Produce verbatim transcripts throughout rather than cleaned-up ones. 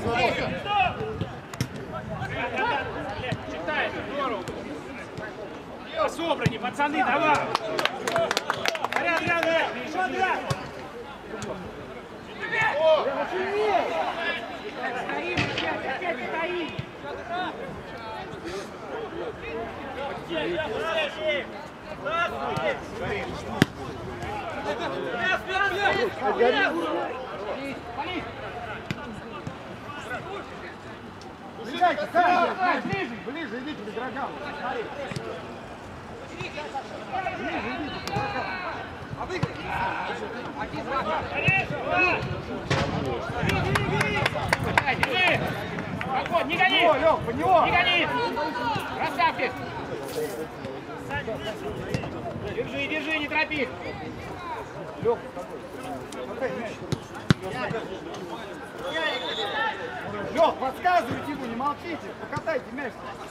Читай, здорово. Собрани, пацаны, давай. Ряд, ряд, ряд. Ряд. Стоим, опять, опять стоим. Ближайте, Саня, ближе, ближе, идите к игрокам. Ближе, идите к игрокам. Держи! Проход, не гони! Лёг, под него! Не гони! Расставьте! Держи, держи, не торопи! Лёг, какой? Лёг, подсказывайте ему, не молчите, покатайте мяч.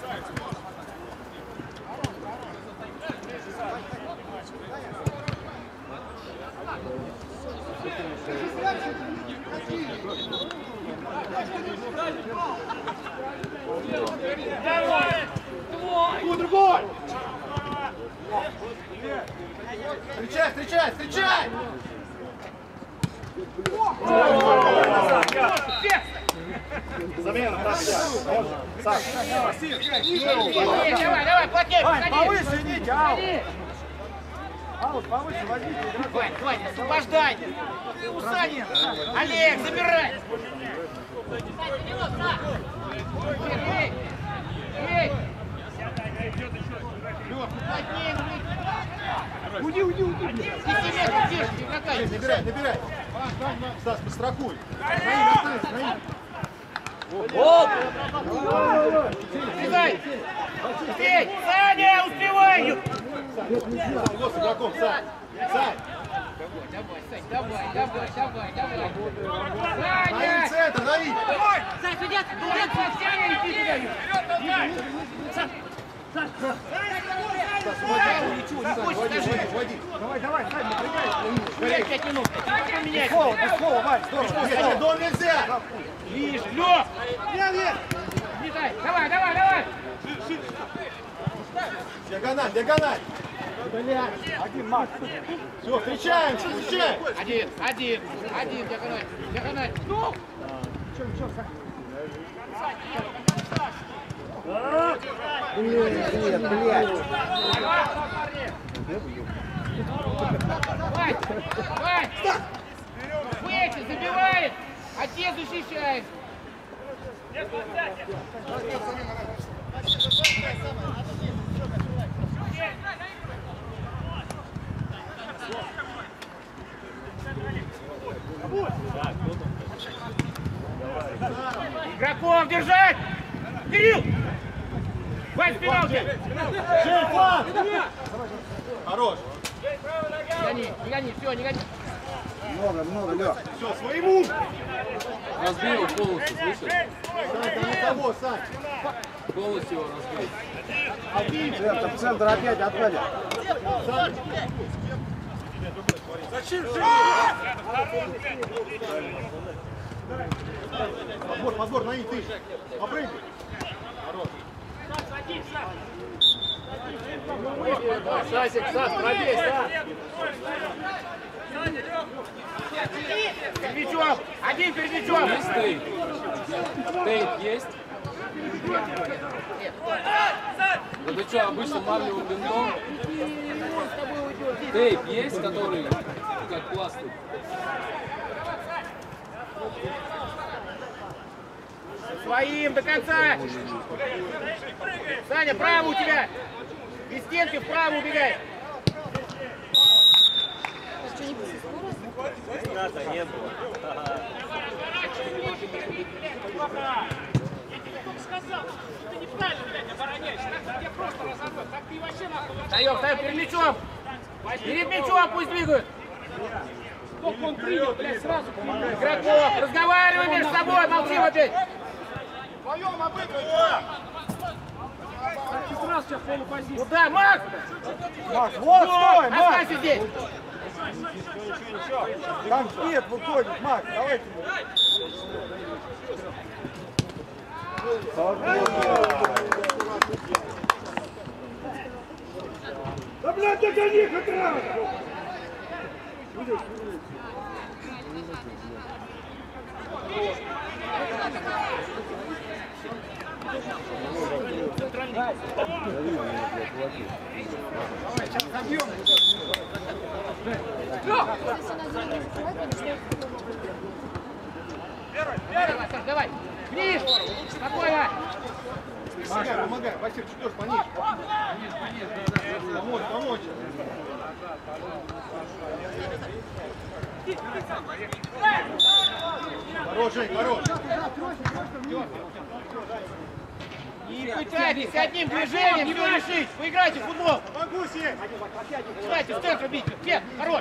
Давай! Твой! Другой! Встречай, встречай, встречай! Замена, Саш. Давай, давай, плотнее, Вань, повыше идите, аут. Аут, повыше возьмите игроков. Вань, Вань, освобождай! Ты у Сани! Олег, забирай! Эй! Эй! Уйди, уйди, уйди. Набирай, набирай. Стас, пострахуй. Наим, останься, Наим. Оп! Успевай! Успей! Саня, успевай! Вот с игроком, Сань. Сань. Давай, Сань, давай, давай, давай, давай. Наим, Саня! центр, Наим. Сань, судят! Судят, Саня, иди сюда! Сань! Сань! Стас, уводи, уводи, уводи. Давай, давай, Сань, напрягайся. Гулять пять минут! Потом менять! Без слова, без слова, Вань, здорово. Нет, дом нельзя. Ближе! Лёг! Летай! Давай, давай, давай! Диагональ, диагональ. Один, Макс. Все, встречаем, встречаем. Один, один, один, диагональ, диагональ. Ну! Че, че, Сань? Блин, блядь. Вань! Вань! Выйти, забивает! Отец защищает! Игроков держать! Кирилл! Вань, спина у тебя! Шей, фланг. Хорош. Не гони, не гони, все, не гони. Много, много, Лёх. Все, своему. Разбей его полностью, слышишь? Сань, там на того, Сань. Полностью его разбей. Один. Центр, в центр опять отводит. Сань. Подбор, подбор, Наим, ты. Попрыгай. Хорош. Сасик, Сас, пробей, Сас. Перед мячом! Один перед мячом! Есть тейп? Тейп есть? Да ты что, обычно марлевым бинтом? Тейп есть, который как пластырь? Своим до конца! Саня, право у тебя! Без стенки вправо убегай! Надо, не было. Встаем, встаем перед мячом! Перед мячом пусть двигают! Сколько он принял, блядь, сразу помогает. Игроков, разговаривай между собой, молчи опять! Вдвоем обыгрывай. Сразу сейчас полупозиция. Куда, Макс? Макс, вот, стой, Макс! Останься здесь! Там нет, выходит, Макс, давайте. Да, блядь, догони хоть раз! Давай, давай! Вниз! Спокойно! Помогай, помогай, Василь, чуть тоже пониже. Помочь, помочь. Хорош, Жень, хорош. Не пытайтесь одним движением все решить! Вы играете в футбол! Могу сесть! Давайте в центр бить! Нет, хорош!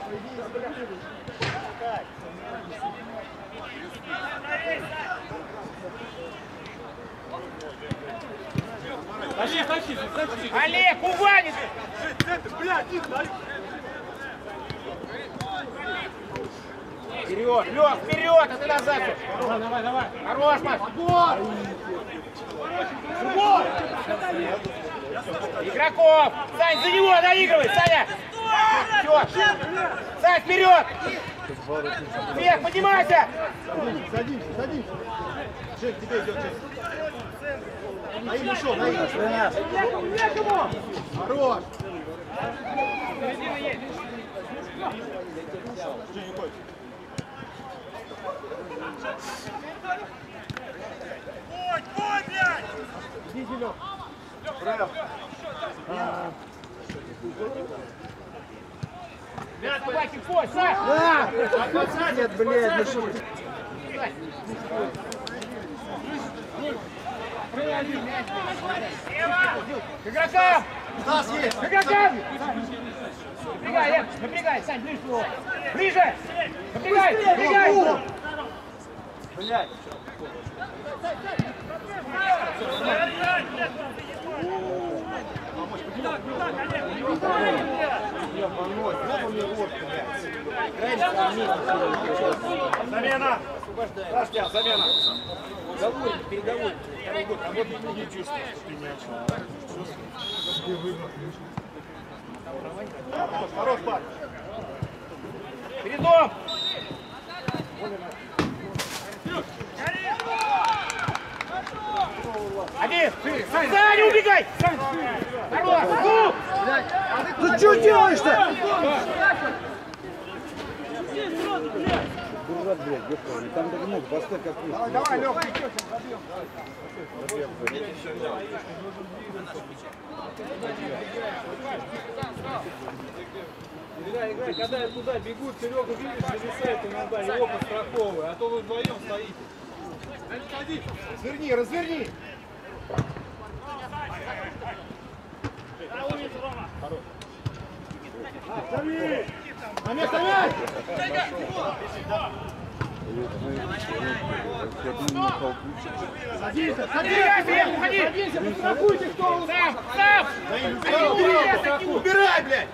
Тащи, тащи, тащи! Олег, уванит! Блядь, иди, дай! Вперед, Лёх, вперед, а ты назад! Давай, давай, давай! Хорош, Маш! Игроков! Сань, за него наигрывай, Саня! Все! Сань, вперед! Вверх, поднимайся! Садимся, садимся, садимся. Жень, тебе идет, Жень. Наим ушел, Наим. Хорош! Жень, уходит. Ой, ой, блядь! Иди, Лёх. Браво. Собаки, пой, Сань! Да! Нет, блядь, ну что? К игрокам! Стас есть! К игрокам! Напрягай, Эм, напрягай, Сань, ближе его! Ближе! Напрягай, напрягай! Блядь! Замена! Стас, я, замена! Переговоры, переговоры. Второй год работает, не чувствуешь, что ты не очел. Хорош, хорош, парень. Передом! Один! Сань, не убегай! Хорош! Ну! Ну что делаешь-то? Дурак, блядь, ёпта, там даже ног поставь как есть. Давай, давай, Лёх, Играй, играй, когда я туда бегу, Серега, видишь, зависает иногда, его подстраховывай, а то вы вдвоем стоите. разверни, разверни. На место, мяч! Садись, Садись, уходи! садись, подстрахуйте, кто Сам, сам! Убирай, блядь!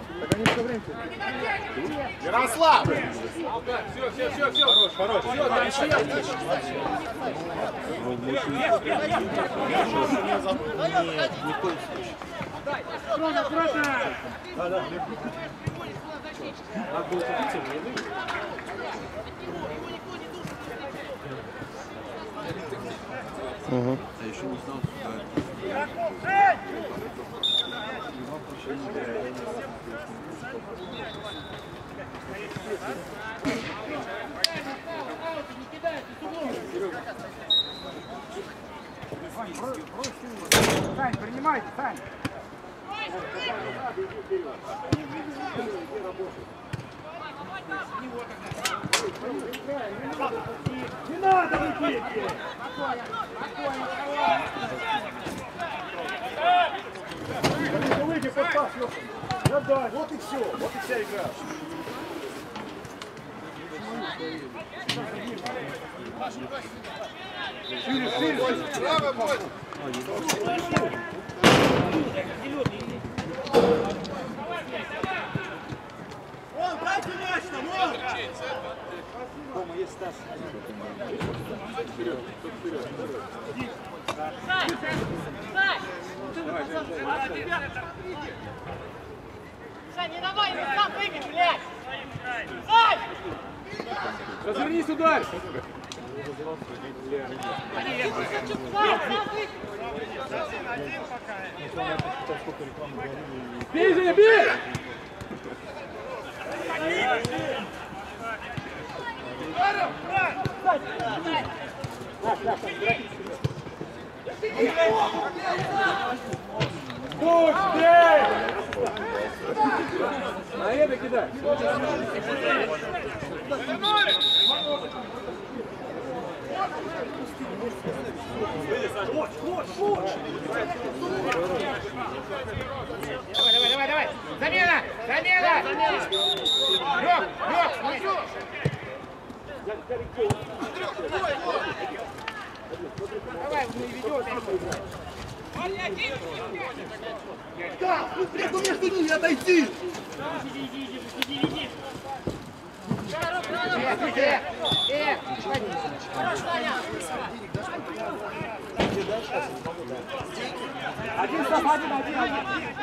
Ярослав! Все, все, все, все. Хорош, хорош. Все, дальше я. Аккуратно, аккуратно! Угу. Сань, принимайте, Сань! Не надо выйти! Выйди, подпас, Лёха! Отдай! Вот и все, вот и вся игра. Шире, шире! Браво, бой! Вон, дайте мяч там, вон! Дома есть Стас. Вперед, вперед. Сань, не давай, не сам прыгай, блядь! Сань! Развернись, ударь! Бей, Женя, бей! Пусть, бей! На это кидай! Давай, давай, давай, давай! Замена! Замена! Лёг, лёг, давай, мы ведем. Да, ну прямо между ними отойти! Иди, иди, иди, иди, иди. Э, э, Один стоп, один, один, один.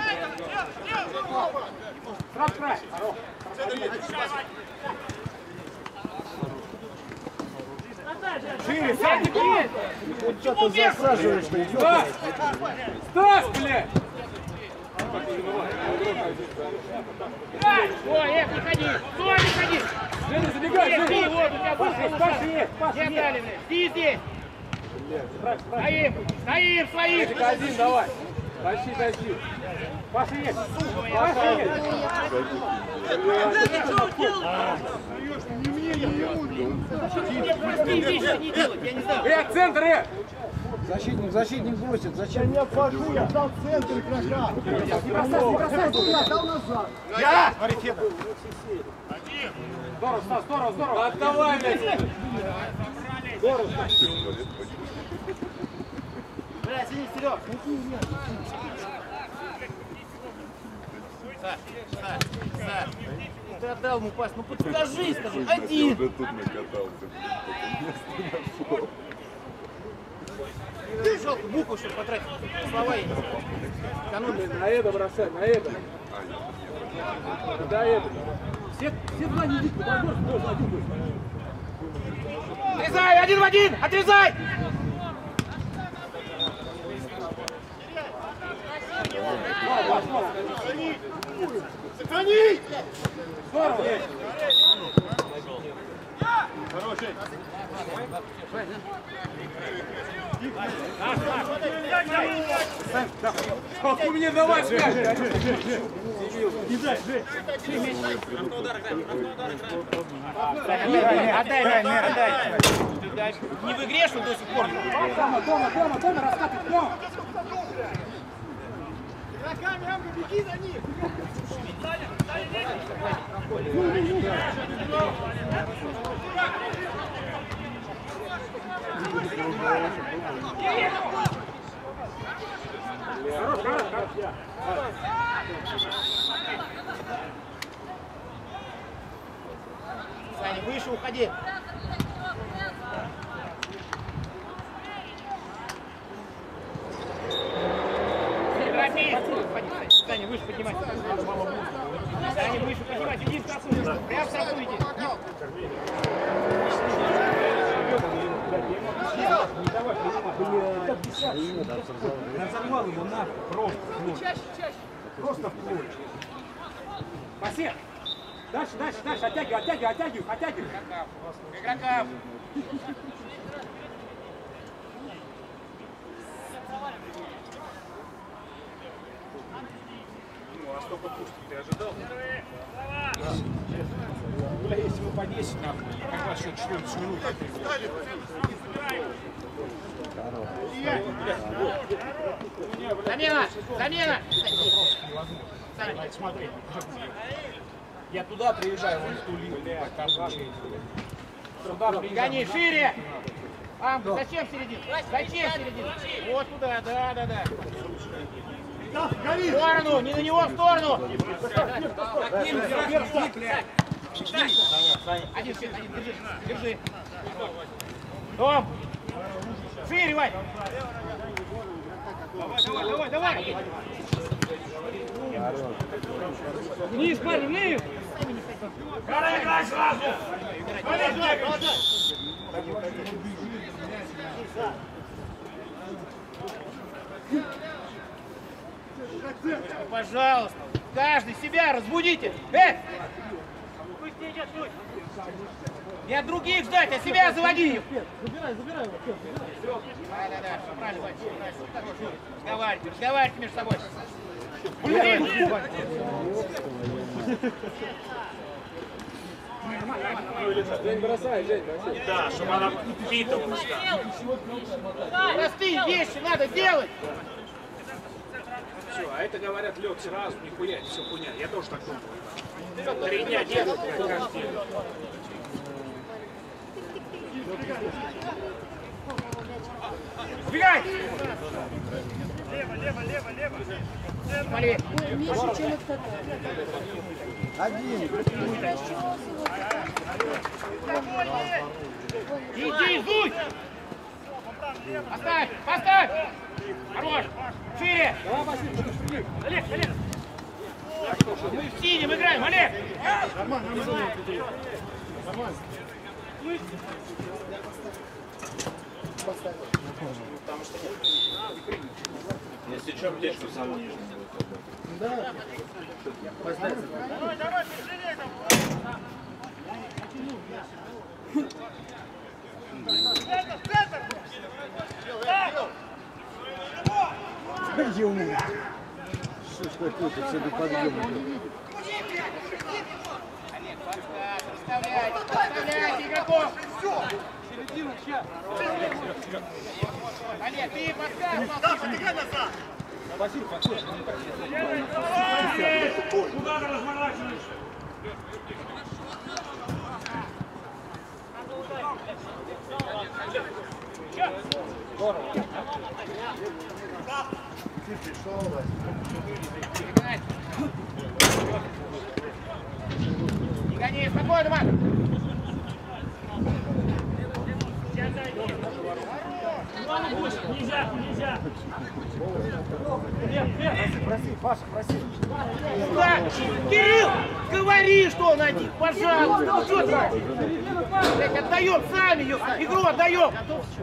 Сразу край. Шире, сзади, блядь! Вот что ты засаживаешь, что идёт? Стас! Стас, блядь! ой, э, не ходи! Стой, не ходи! Женя, забегай, Здесь, Женя! вот, у тебя Паша есть, Паша есть, Паша Где есть! Сталины? Иди здесь! Стоим! Стоим, своих! Только один, давай! Тащи, тащи! Паша есть! Паша есть! Прости, здесь что не делать, я не знаю. Э, центр, э! Защитник, защитник бросит, зачем? Не обхожу, я дал центр игрока! Не бросай, не бросай, туда, дал назад! Я! Здорово, Стас, здорово, здорово! Отдавай, блядь! Здорово! Бля, сиди, Серег! Сань, Сань, Сань! Ты отдал ему пас, ну подскажи, скажи, один! Я уже тут накатался. Жалко, букву что потратить, слова есть. Блин, на это бросай, на это! Да, это! Все, все два не идите, подбор, тоже один будет! Отрезай, один в один! Отрезай! Сохрани! Здорово! Хороший! Сколько мне давать, блядь? Отдай, отдай! Не в игре, что до сих пор? Дома, дома, дома, дома, раскатывай, дома! Игроками, Амга, беги за них! Саня, выше уходи. Саня, выше поднимайся. Саня, выше поднимайся. Иди в стопу. Прям в стопу иди. Разорвал его нахуй, просто. Чаще, чаще. Просто в плоть. Пассер. Дальше, дальше, дальше. Оттягивай, оттягивай, оттягивай, оттягивай. Игрокам. Ну, а столько пушки ты ожидал? Бля, если его подвесить, нахуй, как раз счет четырнадцать минут. Замена! Замена! Саня, смотри. Я туда приезжаю, вон в ту линию. Туда Гони шире! Ам, зачем середину? Зачем середину? Вот туда, да, да, да. В сторону, не на него, в сторону! Один, один, держи, держи. Том! Шире, Вань! Давай, давай, давай! Вниз, парень, вниз! Пора играть сразу! Пожалуйста, каждый себя разбудите! Эй! Не от других ждать, а себя заводи! Забирай, забирай его. Да, да, да, все правильно, Вань, все правильно. Разговаривайте, разговаривайте между собой. Жень, бросай, Жень, бросай. Да, чтобы она впитывалась. Простые вещи надо делать! Все, а это говорят, лег сразу, нихуя, это все хуйня. Я тоже так думаю. Три дня делают, как каждый день. Убегай! Лево, лево, лево, лево. Смотри. Меньше, чем это. Один. Иди, Зуй! Поставь, поставь! Хорош! Шире! Олег, Олег! Мы в синем играем, Олег! Если что, птичку саму нижнюю. Да. Давай, давай, тяжелее там. Центр, центр! Ему. Что ж такое-то, все до подъема. Оставляйте, оставляйте игроков! Олег, ты подскажешь, Отыграй назад! куда ты разворачиваешь? Не гони, спокойно, Марк! Нельзя, нельзя! Проси, Паша, проси. Да, Кирилл, говори, что он один, пожалуйста. Ну что ты? Блядь, отдаем сами ее, игру отдаем.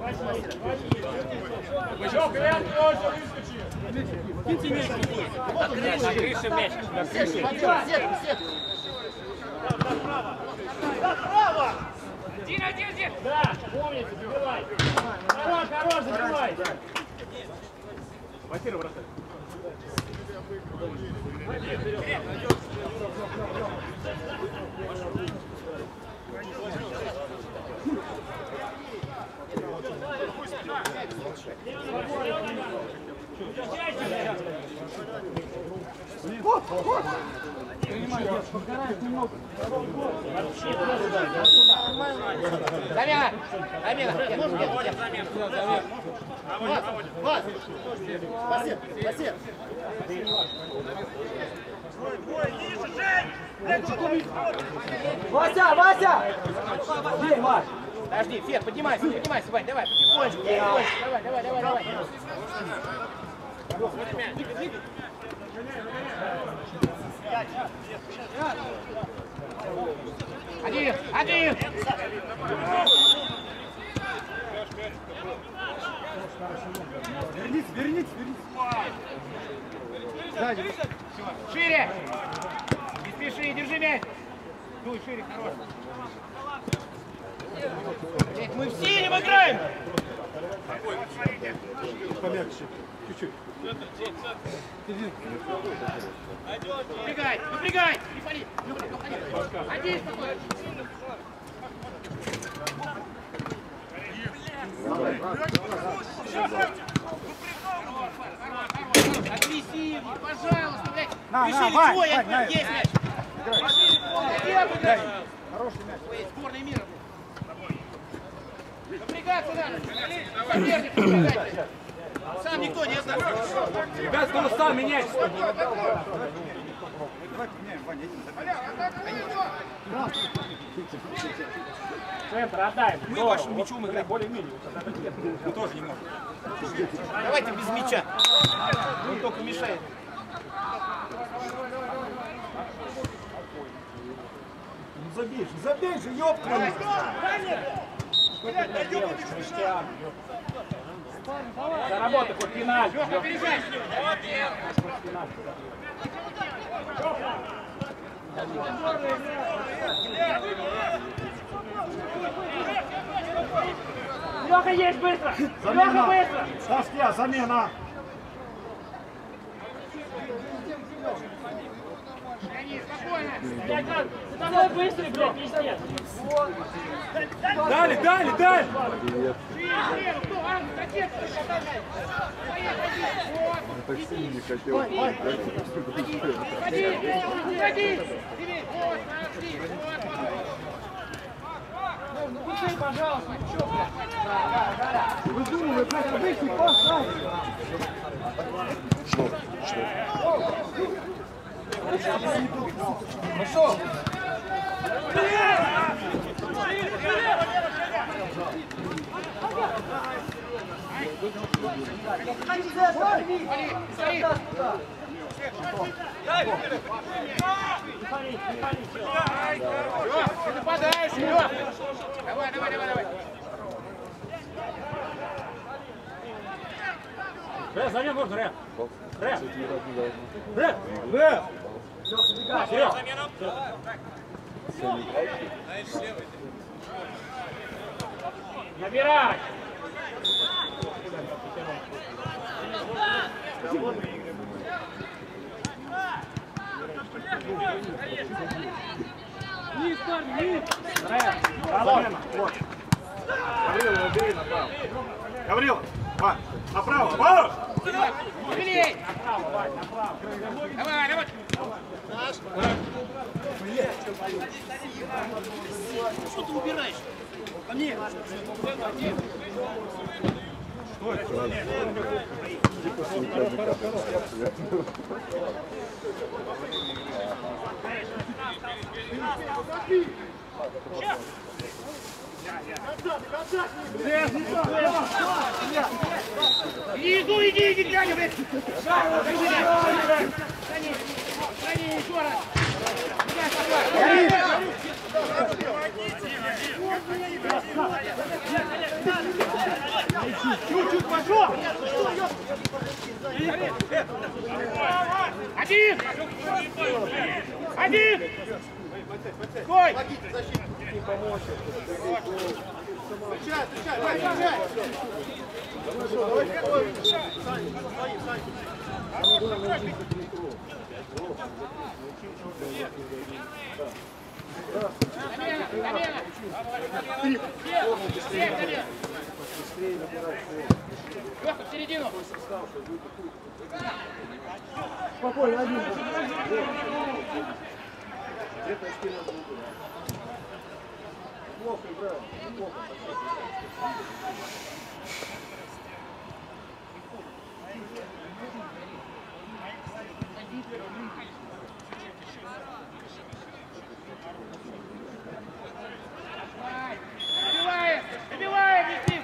На крыше мяч, на крыше. Один, один, один. Да, помните, забивай. Хорош, хорош, забивай. Ватира бросай. Замена, замена. Вот, вот. Спасибо, спасибо. Вася, Вася! Бей, Вась! Подожди, Фед, поднимайся, поднимайся, Вань, давай, потихонечку, потихонечку. Давай, давай, давай, давай. Один, один. Вернись, вернись, вернись. Сзади. Шире. Не спеши, держи мяч. Дуй шире, хорош. Блядь, мы в синем играем. Помягче. Чуть-чуть. Напрягай, напрягай. Не пали. Один такой. Агрессивнее, пожалуйста, блядь. На, Решили, на, Вань, чего я Вань, на, есть мяч. Где обыграть? Хороший мяч. Ой, сборная мира. Напрягаться надо. Соперник напрягайте. Сам никто не остановится. Ребят, кто устал, меняйтесь. Давай поменяем, Ваня, этим Центр отдай. Мы вашим мячом играем более-менее. Мы тоже не можем. Давайте без мяча. Он только мешает. Ну забей же, забей же, ёпта! Заработай хоть пенальти. Лёха, переезжай! Лёха есть быстро! Лёха быстро! Саския, замена! Давай быстрый, блядь, пиздец! Дали, дали, дали! Так сильно не хотел. Пожалуйста, что, Вы думали, как обычно, поставь! Что? Что? Ну что? Ты нападаешь, Лёх! Давай, давай, давай, давай! Ре, за ним можно, Ре! Ре! Ре! Ре! Серёг! Набирай! Низ, парни, низ! Ре! Замена! Вот! Гаврила, убери направо. Гаврила, Вань, направо, Вань! Быстрей! Направо, Вань, направо! Давай, давай! Что ты убираешь? Ко мне! Что это? Иди, иду, иди, иди, глянь, блядь! Гони, гони, еще раз! Чуть-чуть пошел! Один! Один! Стой! Встречай, встречай, Вань, встречай! Замена, замена! Всех, всех, замена! Лёха, в середину! Спокойно, один. Плохо играет, плохо. Добиваем! Добиваем, Никит!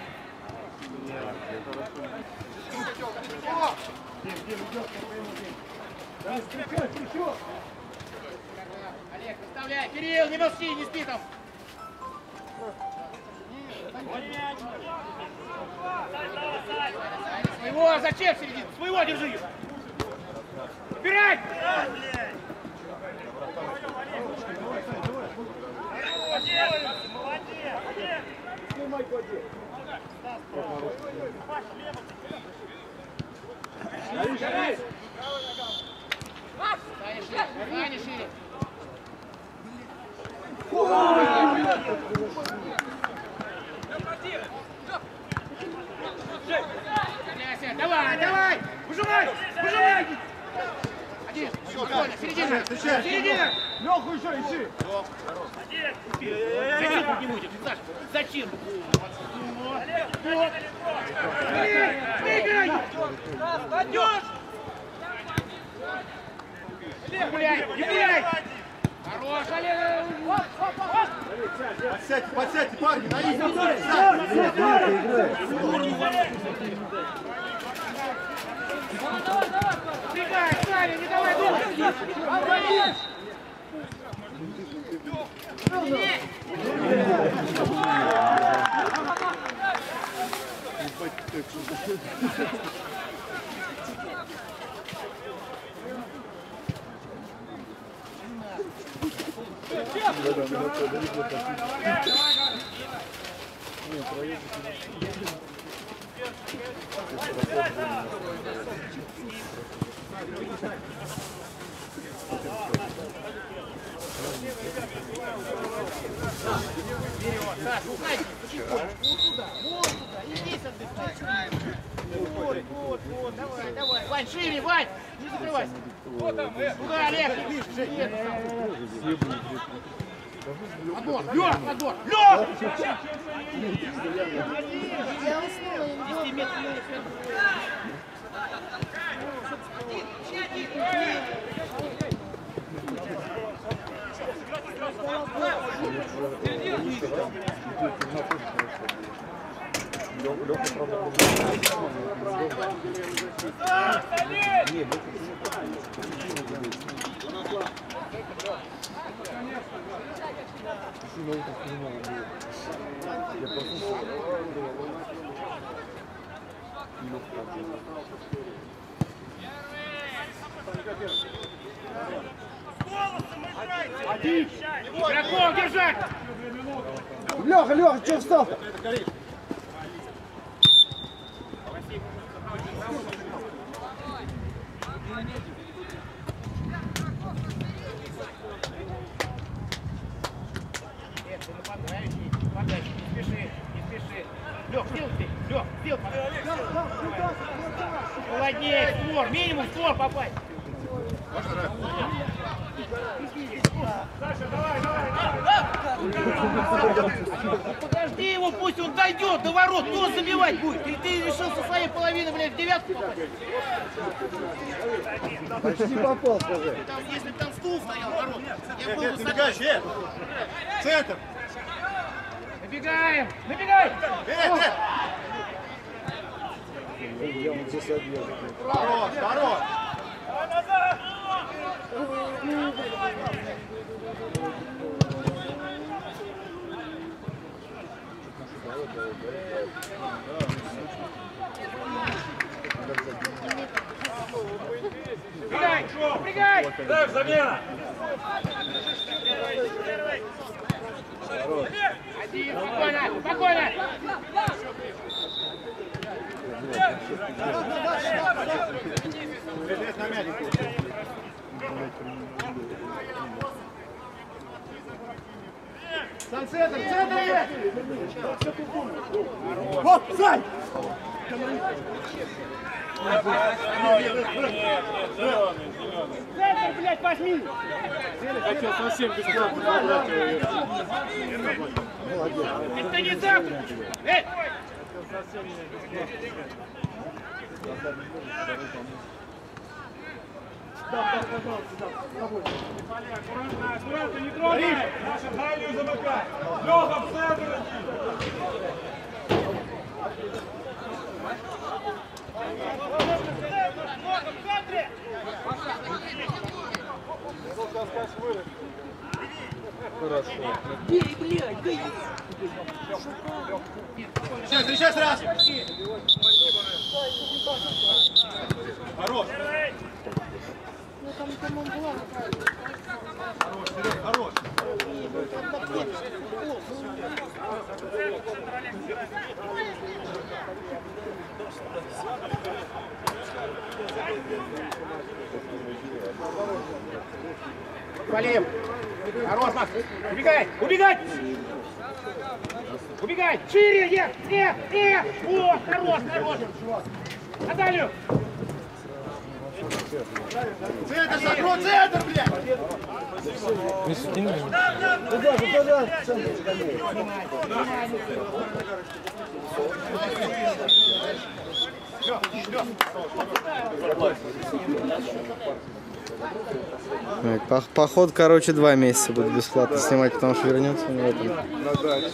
Олег, выставляй! Кирилл, не молчи, не спи там! Своего, зачем в середину? Своего держи! Убирай! Ваня шире, Ваня шире. Давай, давай! Выжимай! Выжимай! Один, спокойно, середина! Середина! Леху еще ищи! Зачем не будете, Саша? Зачем? Выиграй! Пойдешь! Не гуляй, не гуляй! Хорош, Олег! Подсядьте, подсядьте, парни, на них! Бегай, Саня, не давай думать! Саш, уходи, потихоньку, вот туда, вот туда, и здесь отдыхай. Вот, вот, вот, давай, давай. Вань, шире, Вань, не закрывайся. Вот там, э. Куда, Олег? Нет, подбор, Лёх, подбор, Лёх! Я уснула, я не буду. Лёха, правда, Игроков держать! Лёха, Лёха, что встал-то? Не спеши, не спеши. Лёх, сделай ты, Лёх, сделай. Холоднее, створ, минимум створ попасть. Саша, давай, давай, давай. Подожди его, пусть он дойдет до ворот, кто забивать будет? Или ты решил со своей половины, блядь, в девятку попасть? Почти попал, скажи. Там, если бы там стул стоял в ворот, я был бы Набегаешь, э! Центр! Набегаем! Набегай! Э, э! Я вот здесь объел. Хорош, хорош! Прыгай! Прыгай! Так, замена! Один, спокойно, спокойно! Бежать на мяч. Сам центр, центр, блядь! Вот, Сань! Центр, блядь, возьми! Хотел совсем бесплатно забрать его. Это не завтра! Эй! Аккуратно, аккуратно, не трогай! Наша дальнюю замыкай! Лёха, в центр! Хорошо. Бей, блядь, бей! Сейчас, сейчас, раз! Хорош! Ну там, там он была. Хорош, Серег, хорош! Валим! Хорош, Макс! Убегай! Убегать! Убегай! Шире! Нет! Нет! Нет! Вот! Хорош! Хорош! Наталью! Центр, закрой, центр, блядь! Туда же, туда, центр скамей. По- Поход, короче, два месяца будет бесплатно снимать, потому что вернется он в этом. На даче.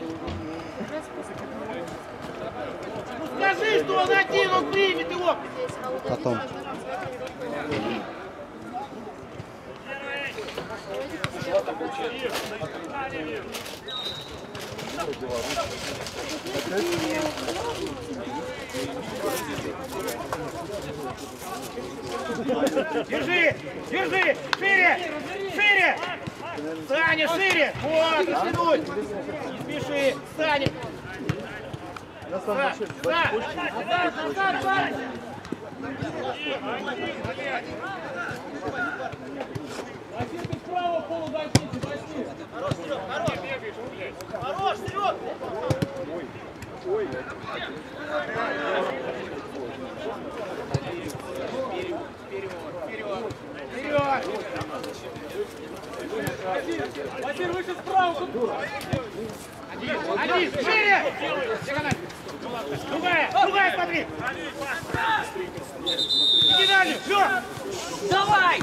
Скажи, что он один, он примет его. Потом. Держи, держи, шире, шире. Саня, шире. Вот, растянуть. Не спеши, Саня. Назад, назад, назад, назад. Хорош, вперед! Ой. Вперед! Василий, выше справа! Один, один, шире! Другая, другая, смотри! Иди дальше, все! Давай!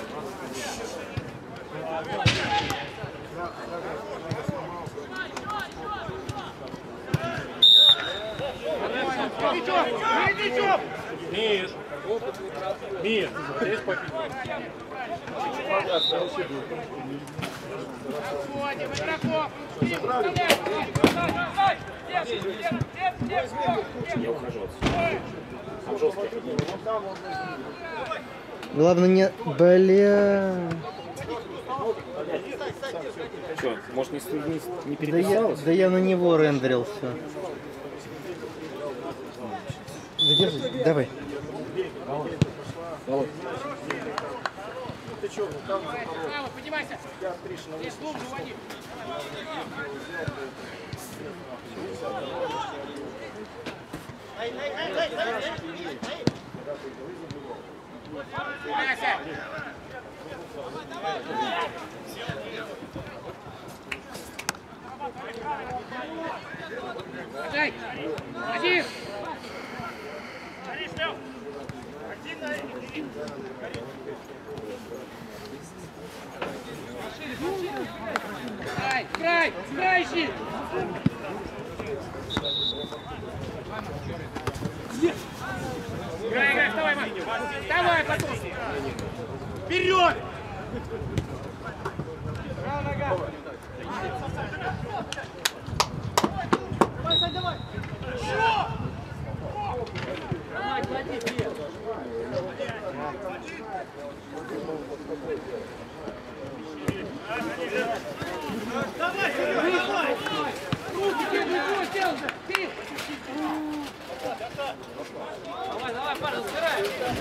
Новичок, новичок! Миш, Миш, здесь попить. Отходим, игроков! Я ухожу отсюда. Там жестко. Главное не... Бля... Что, может не, не, не Да я, переписалось? да я на него рендерил все. Задержи, давай. Володь. Право, поднимайся! Здесь глубже уводи! Поднимайся! Отдай! Один! Край, край, край ищи! Играй, играй, вставай, Мать! Вставай, потом! Вперед! Правая нога! Давай, Сань, давай! Что? Давай, клади, бей! Давай, давай! Руки тебе другой сделал же! Ты! Давай, давай, парень, забирай!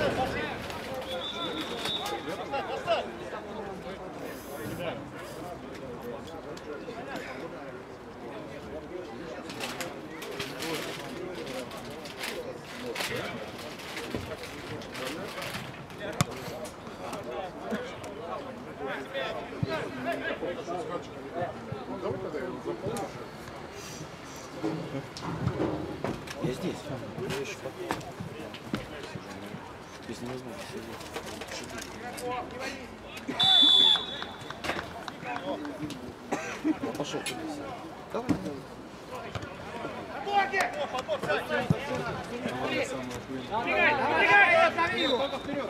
Я здесь. Я еще пока. Здесь невозможно сидеть. Пошел туда. Давай. Убегай, убегай! Остави его! Только вперед!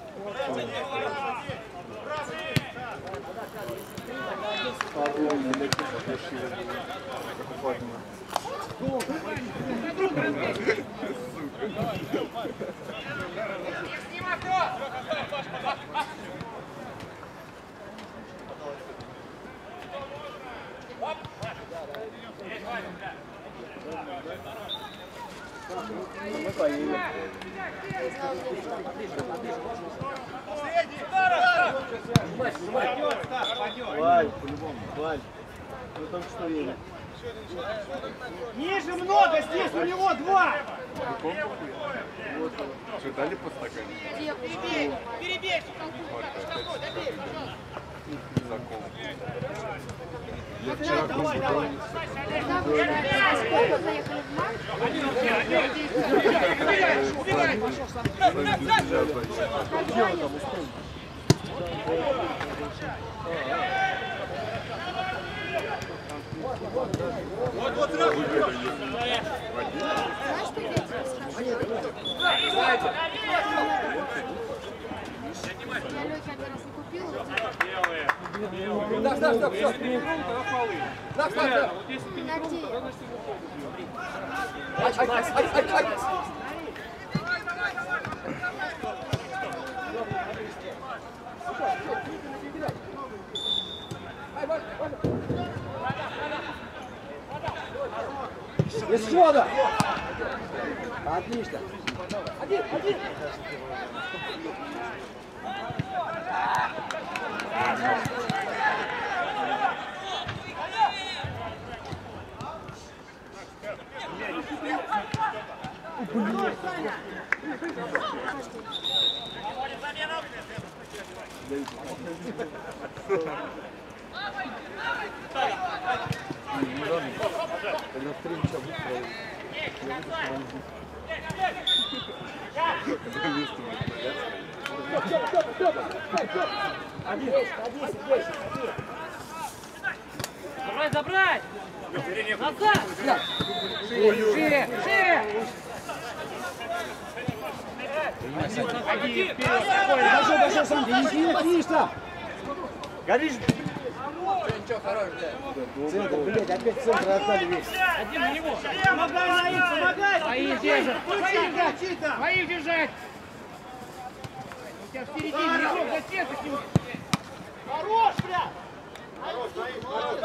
Валь, по-любому, Валь. Ну там что время? Ниже много, здесь у него два! Что, дали по стакану? Перебей, перебей, штангу, добей, пожалуйста. Давай, давай. Убегай, убегай. Да, да, да, все. Да, да, да. Ай, ай, ай, ай, ай. Еще, да. Отлично. Один, один. Когда в три часа будет Один, один, десять. Забрать, забрать! Назад! Шире, шире! Один, вперед, Большой, большой, сам, не видишь там? Горишь? Центр, блядь, опять центр отдали весь. Один на него! Помогай, Наиль, помогай! Своих держат! Своих держать! Своих держать! У тебя в середине игрок, зачем ты с ним? Хорош, бля! Хорош, Наиль, хорош.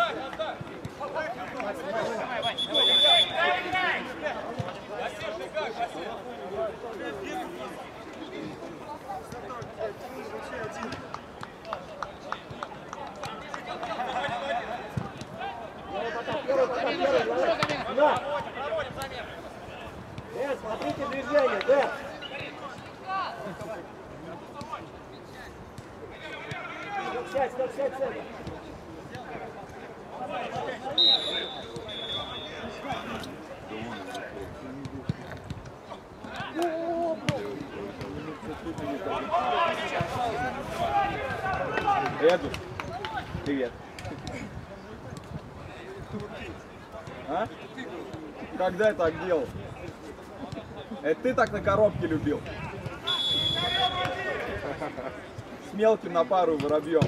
Давай, Вань, давай, давай, играй! Дэн, смотрите движение, Дэн. Сядь, сядь, сядь, сядь. Эду, привет. А? Когда я так делал? Это ты так на коробке любил? С мелким на пару воробьем.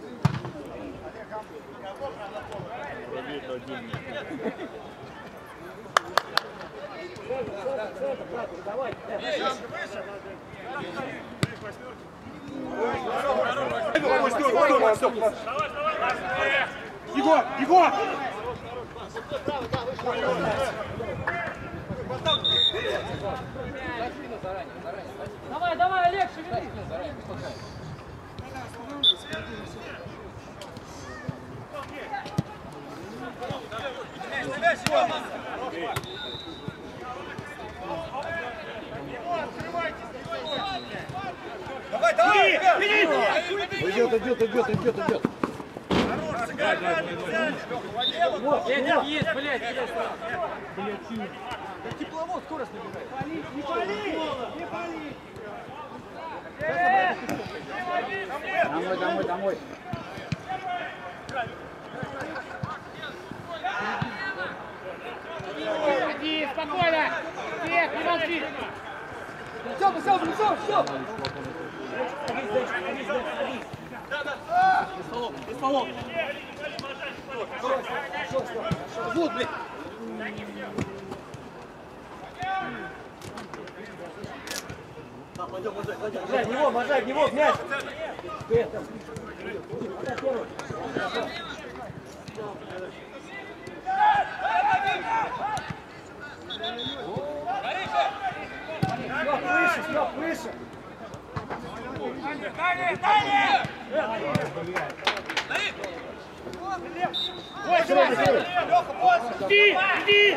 Давай, Егор, Егор! Давай, давай, Олег, шевели! Давай, давай! идет, идет, идет, идет, идет. Есть, есть, блядь, есть. Тепловод скорость набирает. Не пали! Не пали! Домой, домой, домой. Один, спокойно! Нет, не молчи! Все, все, все, все. Вот, блин. Мажай, в него, мажай, в него, мяч. Стёп, выше, Стёп, выше. Дали, дали! Больше, больше! Иди, иди!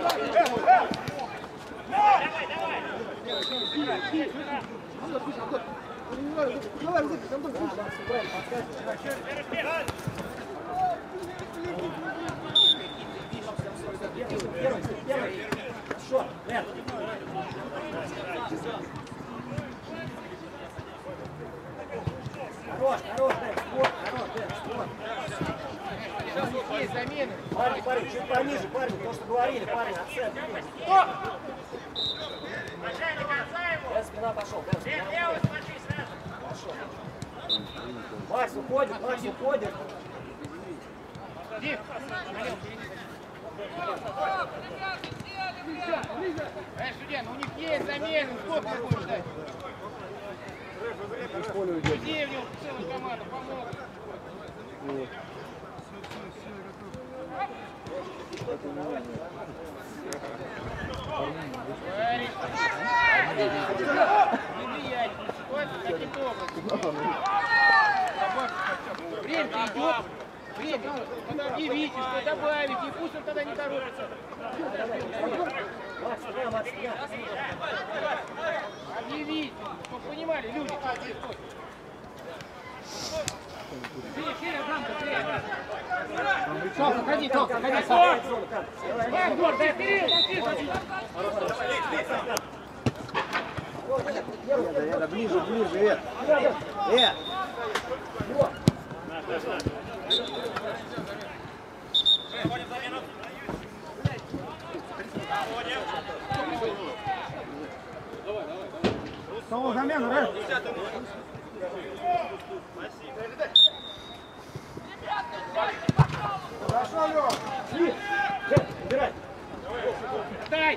Хорошо, Лен. Хорош, Хорош, хорош, Дэн, спорт, хорош, Дэн, спорт. Есть замены. Парень, парень, чуть пониже, парень, то, что говорили, парень, отцеп. Стоп! Дэн, спина пошел, Дэн, спина. Пошел. Макс уходит, Макс уходит. Дим, налево, Эй, студент, у них есть замены, сколько ты будешь ждать? Иди в него целую команду, помог. Не влияет на ситуацию таким образом. Время идет. Время, подождите, что добавить, и пусть он тогда не торопится. Объявить, чтобы понимали люди. Шире, шире, рамка, шире. Толка, ходи, толка, ходи. Эх, Гор, дай вперед, Еда, еда, ближе, ближе, Эд. Эд. Снова замена, да? Хорошо, Лёв. Шли. Убирай. дай.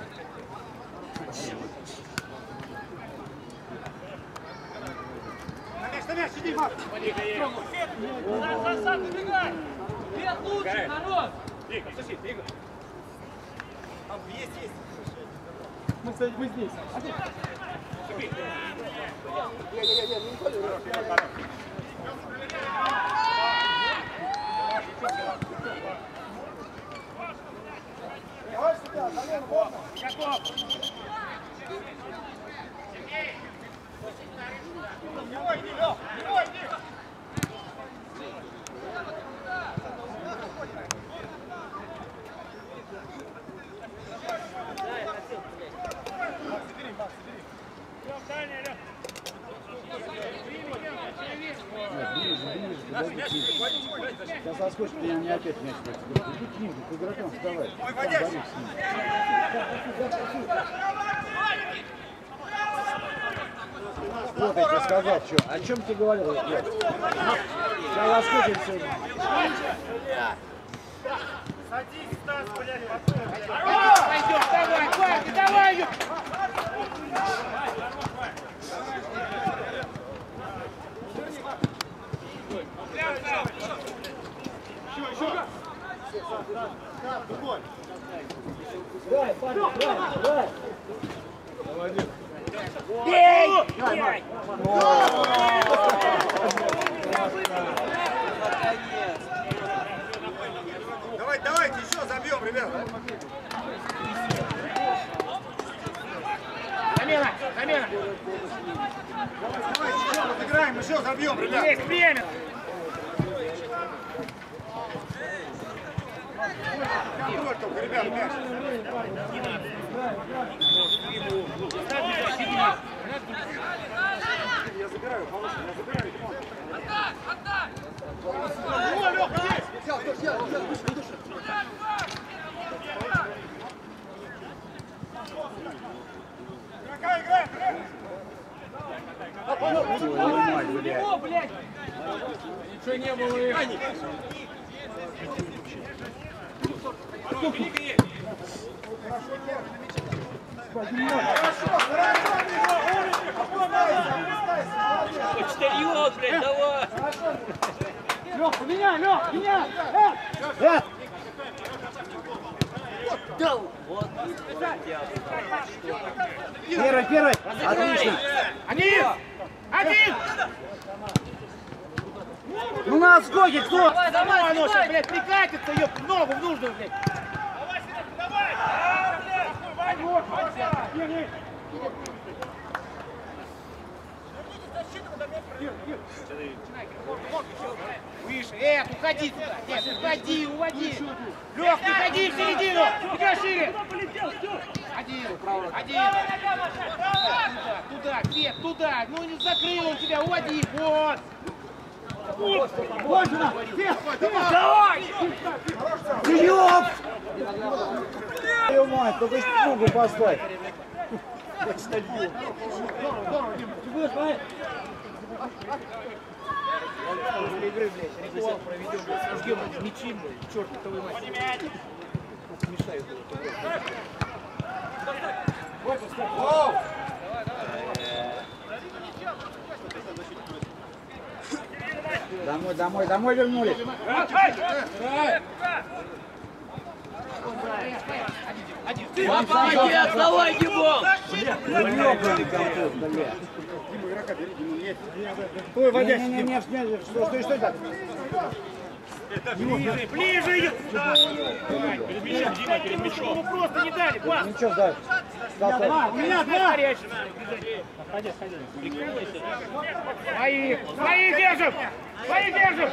На мяч, на мяч, иди, Марк. Назад, убегай. Нет, лучше, народ. Игорь, соси, Игорь. Есть, есть. Мы, кстати, мы здесь. Сейчас заскочит, и они опять мяч возьмут. Иди к ним, к игрокам вставай. Ой, водясь. Вот я тебе сказал, что. О чем тебе говорил? Сейчас заскочим сегодня. Садись, Стас, блядь, потом. Пойдем, давай, парни, давай ее. Давай, парень, давай, давай. Бей! Давай, давайте еще забьем, ребят. Замена, замена. Давайте еще разыграем, еще забьем, ребят. Есть время. Контроль только, ребят, мяч. Я забираю, Павлович, я забираю. О, Лёха, есть! Взял, взял, взял, выше, выше. Игрока играет, играет! О, блядь! Ничего не было. И... Почтальон, блядь, давай! Лёх, поменяй, Лёх, меняй! Эд! Первый, первый! Отлично! Один! Один! Ну на отскоке, кто? Давай, давай, оно сейчас, блядь, прикатится, ёб, в ногу в нужную, блядь. Выше, Эд, уходи туда, нет, уходи, уводи. Лёх, не ходи в середину, иди шире. Один, один. Туда, туда, Пет, туда, ну не закрыл он тебя, уводи, вот. Больше! Давай! Прием! Твою мать, только ногу поставь. Игры, блядь, ритуал проведем, ждем мячи, блядь, черт, это вы мать. Мешают. Домой, домой, домой вернулись. Помоги, отдавай его! Стой, водясь. Не, не, не, не, стой, стой, стой, так. Ближе, ближе! Перед мячом, Дима, перед мячом. Ему просто не дали, пас! Ничего, дай. У меня два! Ходи, ходи. Свои! Свои держим! Свои держим!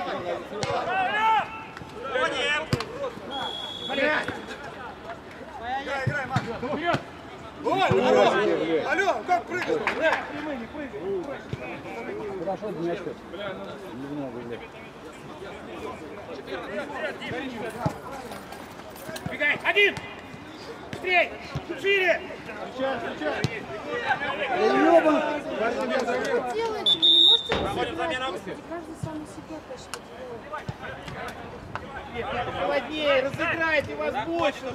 Блядь! Играй, играй, Макс! Вперед! Алло! Алло, как прыгал? Хорошо, Дмитрий. Немного или. Бегай! Один! Быстрей! Шире! Ёбан! Делаете, вы не можете разыграть. Каждый сам у себя почти делает. Холоднее, разыграйте вас больше.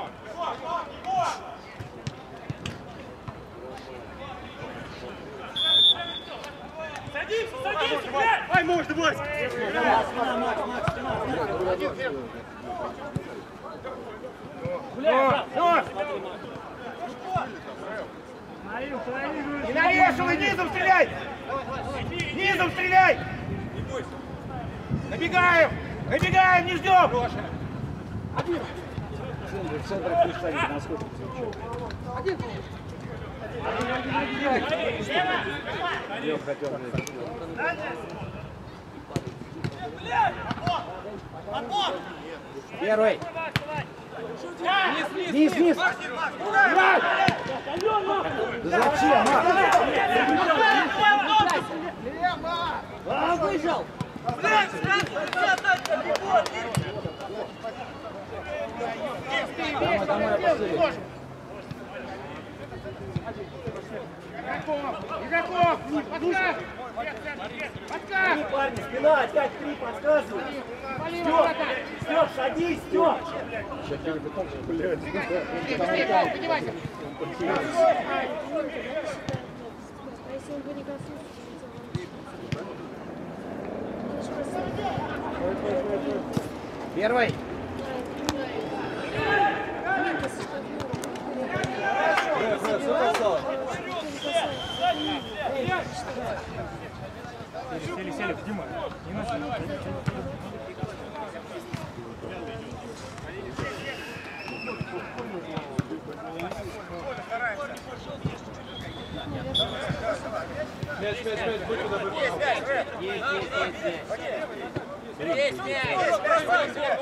Садимся, садимся! Ай, можно, Вась! Не навешивай, низом стреляй! Низом стреляй! Набегаем! Набегаем, не ждем! В центре пусть ставит, насколько ты Первый. Вниз, вниз. Играй! Да зачем, Марк? А, выжал! Домой, домой, я последний. Игроков! Подказ! Подказ! Парни, спина, опять три, подсказывай. Стёп, Стёп, садись, Стёп. Быстрее, Павел, поднимайся! А если он бы не коснулся, Первый. Сели, сели, Дима. Не надо. Мяч, мяч, мяч, будь туда, будь туда. Есть, есть, есть, есть. Есть мяч!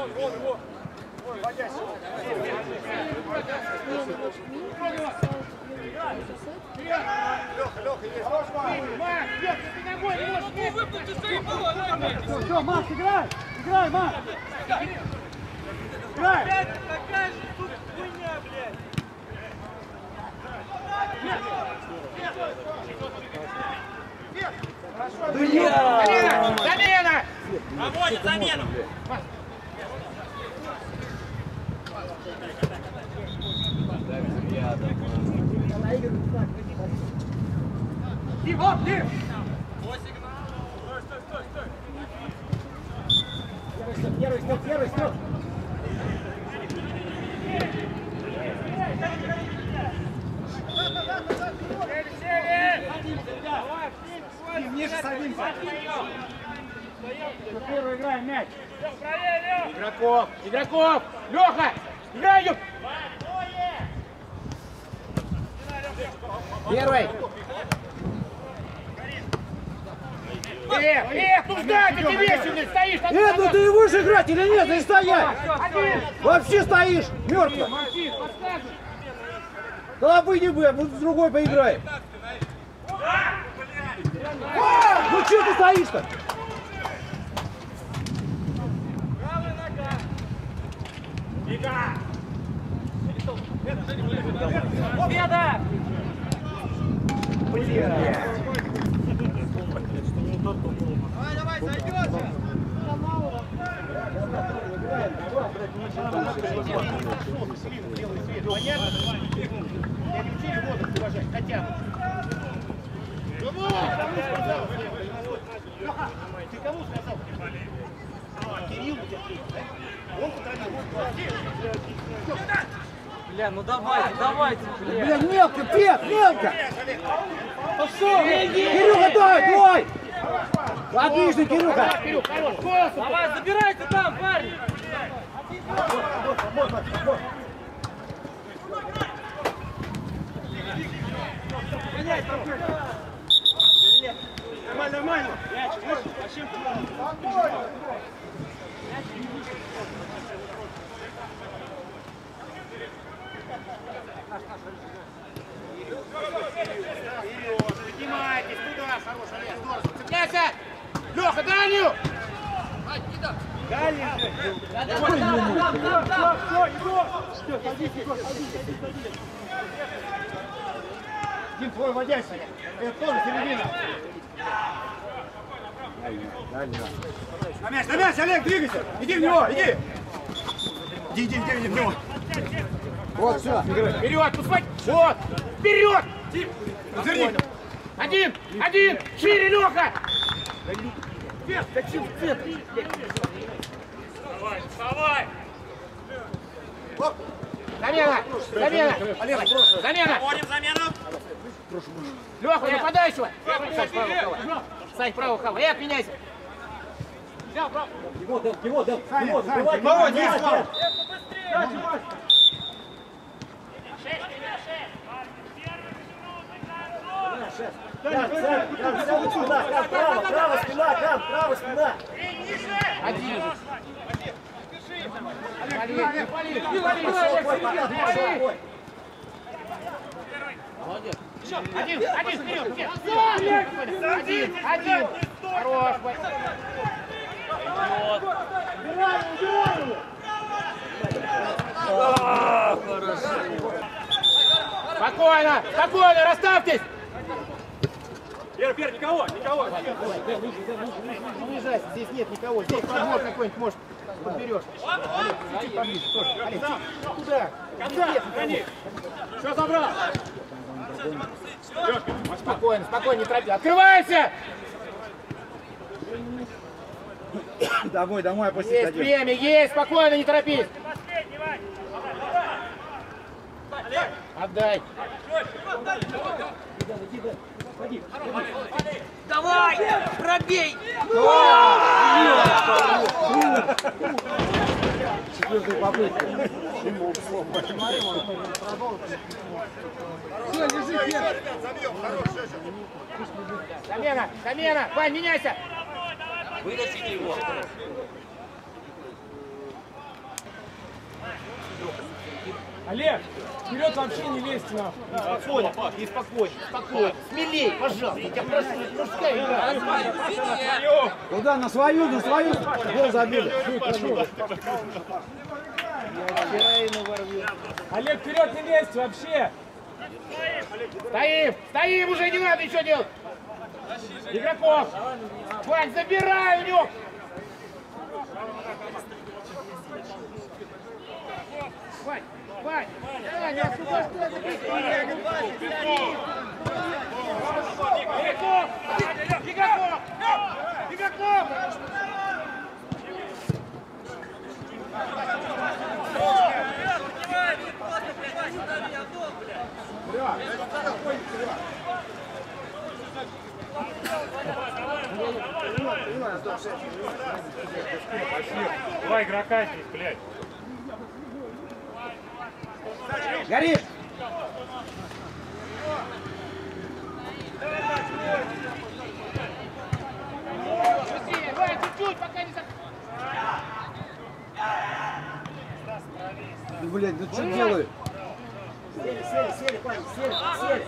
Все, Макс, играй! Играй, Макс! Играй! Какая же тут хуйня, блядь! Замена! Замена! Проводит замену! Дим, оп, Дим! Первый, стоп, первый, стоп! Ниже садимся! Первый играем мяч! Игроков! Игроков! Леха! Играем! Первый. Эх, эх, ну ждать, эти вещи, блядь, стоишь! Э, ну ты будешь играть или нет? Или стоять? Вообще стоишь, мертво. Да выйди бы, вот с другой поиграем. Ну что ты стоишь-то? Победа! Понятно? Я учили воду уважать, хотя бы. Ты кому сказал? Кирилл у тебя да? Он контролирует. Бля, ну давайте, давайте, бля. Бля, мелко, Пет, мелко! Пошел! Кирюха, давай, твой! Отлично, Кирюха! Кирюх, хорош, голос! Давай, забирайте там, парни! Нормально, нормально! Поднимайтесь туда, хороший лес, здорово! Цепляйся! Леха, дальнюю! Дальнюю! Дим, твой водящий. Это тоже середина. На мяч, на мяч, Олег, двигайся! Иди в него, иди! Иди, иди, иди, иди в него! Вот, все. Вперед, пускай! Вот! Вперед! Разверни! Один! Один! Шире, Леха! Зачем в центр? Давай, вставай! Замена! Замена! Замена! Вводим замену! Леха, нападающего! Сань, право хава! Сань, право хава! Э, отменяйся! Его, Дэн, его, Дэн, его, Саня, Слава, не Слава! Право, право, спина, Кан, право, спина. Один! Вали, вали, молодец! Один, один, вперед! Один, один! Хорош! Спокойно, спокойно, расставьтесь! Пер, Пер, никого, никого! Не уезжайся, здесь нет никого, здесь подбор какой-нибудь, может, подберешь. Олег, чуть-чуть поближе, тоже. Олег, чуть- куда? Куда? Что забрал? Спокойно, спокойно, не торопи. Открывайся! Домой, домой, опустить Есть один. время, есть, спокойно, не торопись. Отдай. Давай! Пробей! Четвертая попытка. Замена, замена, Вань, меняйся. Выносите его. Олег, вперед вообще не лезьте нам. Спокойно, и спокойно, спокойно. Смелей, пожалуйста, я тебя прошу, не пускай игра. Куда? На свою, на свою. Гол забили. Олег, вперед не лезьте вообще. Стоим, стоим, уже не надо ничего делать. Игроков. Вань, забирай у него. Вань, Вань, Вань, освобождай. Игроков, игроков, игроков. Два игрока здесь, блядь. Горит! Быстрее, Вань, чуть-чуть, пока не так. Блядь, ну что делают? Сели, сели, сели, парни, сели, сели.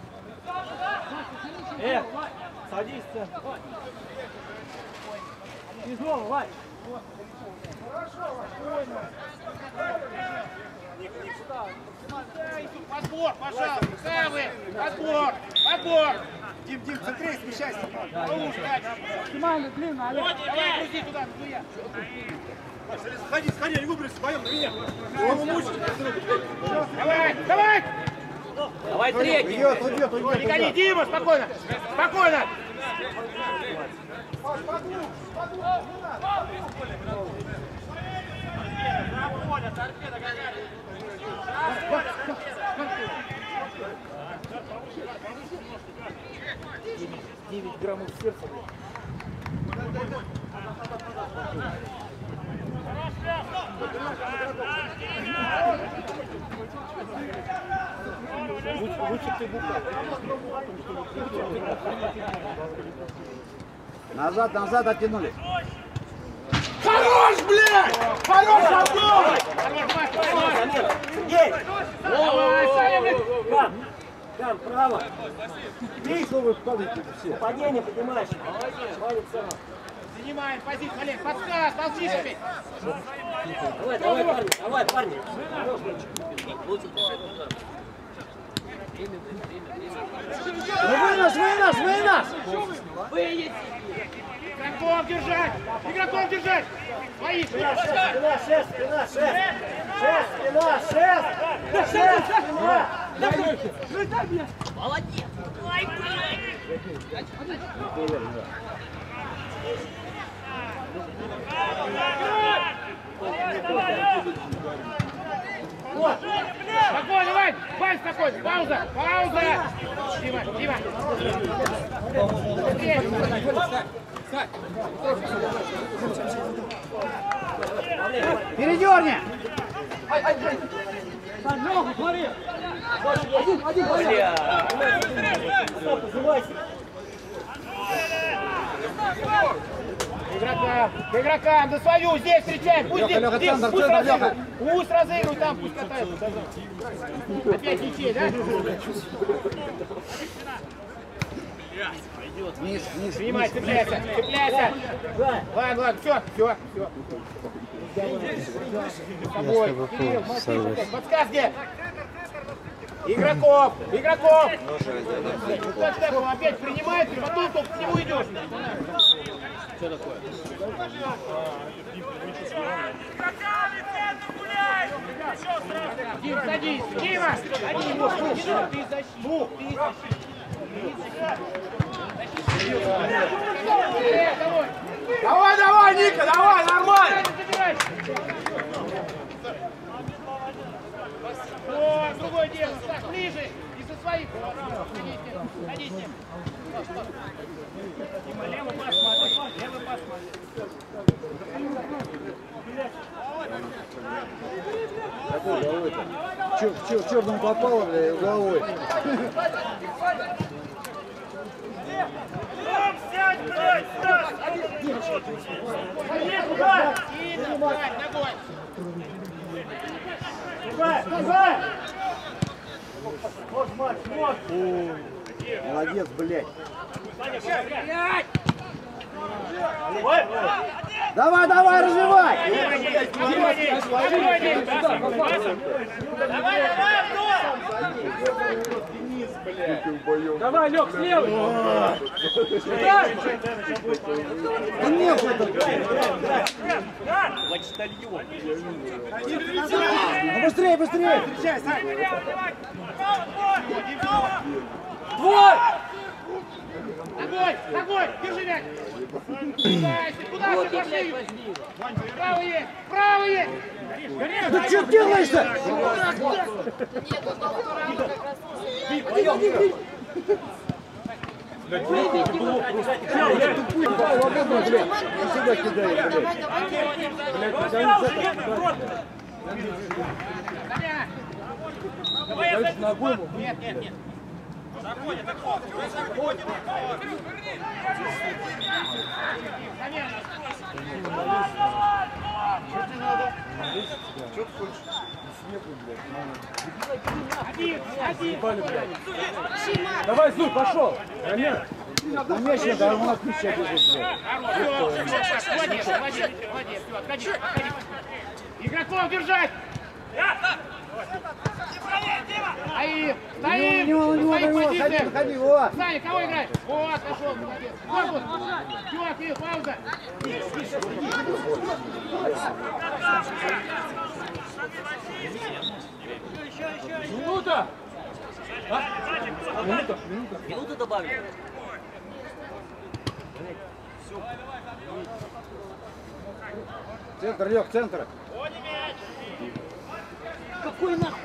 Э, садись. Тяжело, Вань. Подбор, пожалуйста, Савы! Подбор! Подбор! Дим, Дим, центре, смещайся. Максимально длинно, Олег. Давай, грузи туда, Зуя! Сходи, сходи, не выбрось вдвоем на меня. Давай, давай! Давай третий. Уйдет, уйдет, уйдет. Не гони, Дима, спокойно! Спокойно! девять граммов сердца. Лучше ты бухал. Назад, назад оттянули. Хорош, блядь! Хорош, Антон! Там, там, право. Бей, что вы падаете все. Падение поднимаешь. Занимаем позицию, Олег, подсказ, молчишь опять! Давай, давай, парни, давай, парни. Ну вынос, вынос, вынос! Игроком держать! Игроком держать! Свои! Спина, шесть, спина, шесть, спина, шесть. Шесть, спина, шесть. Шесть, спина. Молодец! Спокойно, Вань! Вань, спокойно! Пауза! Пауза! Дима, Дима! Передерни! Ногу, смотри. Один, один, бля. Стоп, называйся. Игрока, к игрокам, за свою, здесь встречаем, пусть здесь, Леха, здесь, центр, пусть центр, разыгрывают, Леха. пусть разыгрывают, там пусть катаются. Опять ничей, да? Вниз, вниз, Принимай, вниз. цепляйся, цепляйся. Ладно, ладно, все, все, все. Тобой, Кирилл, молчи, подсказ где? Игроков, игроков. Вот так он опять принимает, и потом только к нему идешь. Что такое? Дим, садись, Дима! Садись, ну, ну, ты защитник, ну, ты защитник. Давай, давай, Ника, давай, нормально! О, другое дело, так, ближе, и со своих. Садите, садите. Дима, левый пас смотри, левый пас смотри. Какой головой-то? Чё, чё, в черном попало, бля, головой. Сядь, блядь, Стас! Сильно, брать, ногой. Молодец, блядь. Давай, давай, развивай! Давай, давай, Давай, Лёг, слева. Да нет, это... Ну быстрее, быстрее! Твой! Ногой, ногой, держи мяч! Куда ты пошли? Право есть, право есть! Ты что делаешь-то? Сюда кидает, блядь. Давай, нет, нет, нет. Заходит, заходит, заходит. Что ты хочешь? Один, один. Давай, Зуй, пошел. Ромер. На мяч надо, а он от мяча бежит, блядь. Молодец, молодец, молодец. Отходи, отходи. Игроков держать! Стоим, стоим! У него, у него, у Стоим него, позиция! ходи, ходи, вот. Саня, кого играешь? Вот, пошел, молодец. Корпус! Чувак, Кирилл, пауза! Минута! Минута. Минуту добавили. Центр, Лех, центр. Какой нахуй?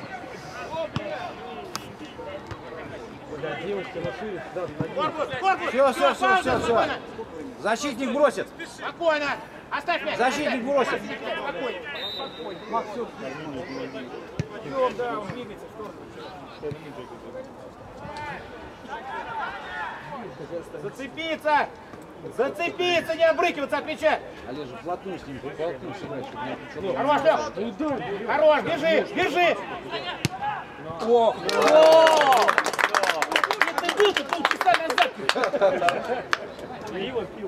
Корпус, корпус! Все, все, все, пауза, все, все. спокойно. Защитник бросит. Спокойно! Оставь мяч! Защитник оставь. бросит. Спокойно! Макс, все. Идем, да, он двигается в сторону. Зацепиться! Зацепиться, не обрыкиваться от мяча! Олежа, вплотную с ним, вплотную сыграть, чтобы не отключил. Хорош, Лёх! Хорош, бежи, бежи! Ох! Это был ты полчаса назад! Пиво пил.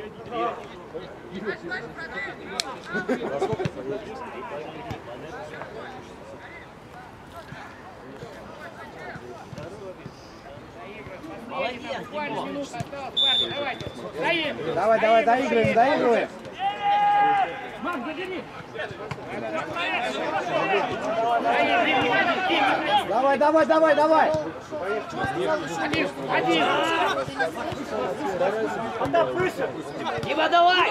Молодец! Буквально минута осталось, парни, давайте! Стоим! Давай, давай, доигрываем, доигрываем. Макс, задержи! Давай, давай, давай, давай. Один, один! Дима, давай!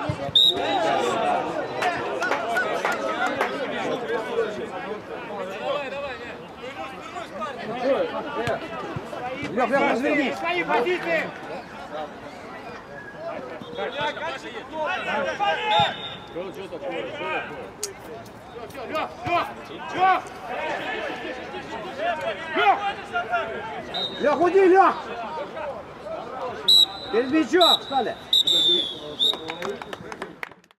Лех, Лех, развернись. Свои позиции! Все, Лёх, Лёх, Лёх! Лёх! Лех, уйди, Лех. Перед мячом, встали.